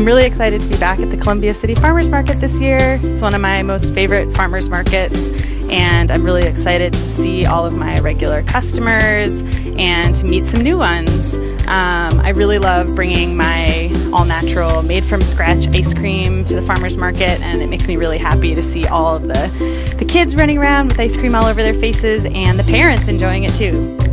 really excited to be back at the Columbia City Farmers Market this year. It's one of my most favorite farmers markets, and I'm really excited to see all of my regular customers and to meet some new ones. I really love bringing my all-natural, made-from-scratch ice cream to the farmers market, and it makes me really happy to see all of the kids running around with ice cream all over their faces and the parents enjoying it too.